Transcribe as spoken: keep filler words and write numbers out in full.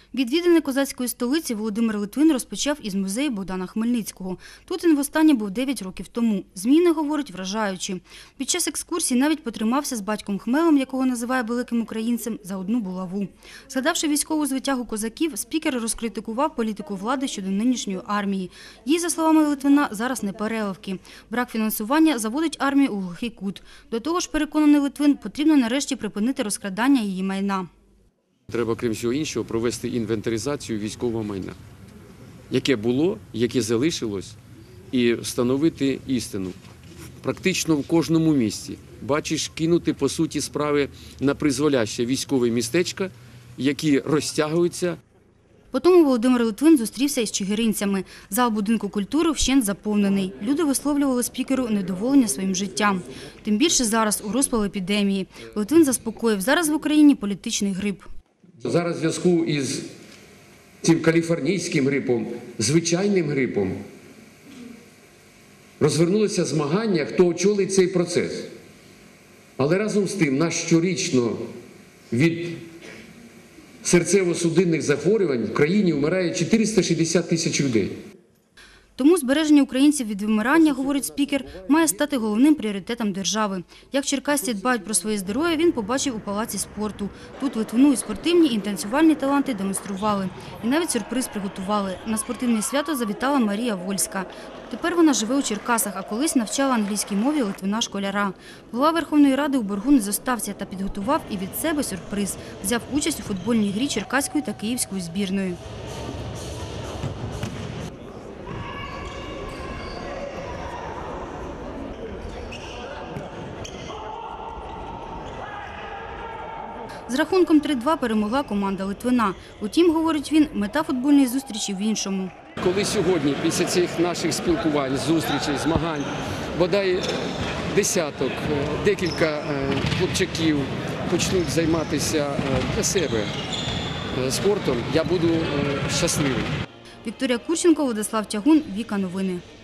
Відвідини козацької столиці Володимир Литвин розпочав із музею Богдана Хмельницького. Тут він востаннє був дев'ять років тому. Зміни, говорить, вражаючі. Під час екскурсії навіть потримався з батьком Хмелем, якого називає великим українцем, за одну булаву. Згадавши військову звитягу козаків, спікер розкритикував політику влади щодо нинішньої армії. Їй, за словами Литвина, зараз не переливки. Брак фінансування заводить армію у глухий кут. До того ж, переконаний Литвин, потрібно нарешті припинити розкрадання її майна. Треба, крім всього іншого, провести інвентаризацію військового майна, яке було, яке залишилось, і встановити істину. Практично в кожному місці. Бачиш, кинути, по суті, справи на призволяще військові містечка, які розтягуються. Потім Володимир Литвин зустрівся із чигиринцями. Зал будинку культури вщент заповнений. Люди висловлювали спікеру недоволення своїм життям. Тим більше зараз, у розпал епідемії. Литвин заспокоїв, зараз в Україні політичний грип. Зараз в зв'язку із цим каліфорнійським грипом, звичайним грипом, розвернулися змагання, хто очолить цей процес. Але разом з тим, нас щорічно від серцево-судинних захворювань в країні вмирає чотириста шістдесят тисяч людей. Тому збереження українців від вимирання, говорить спікер, має стати головним пріоритетом держави. Як черкасці дбають про своє здоров'я, він побачив у палаці спорту. Тут Литвину і спортивні, і танцювальні таланти демонстрували. І навіть сюрприз приготували. На спортивне свято завітала Марія Вольська. Тепер вона живе у Черкасах, а колись навчала англійській мові Литвина-школяра. Голова Верховної Ради у боргу не зостався та підготував і від себе сюрприз. Взяв участь у футбольній грі черкаської та київської збірної. З рахунком три-два перемогла команда Литвина. Утім, говорить він, мета футбольної зустрічі в іншому. Коли сьогодні, після цих наших спілкувань, зустрічей, змагань, бодай десяток, декілька хлопчаків почнуть займатися для себе спортом, я буду щасливий. Вікторія Курченко, Владислав Тягун, Віка Новини.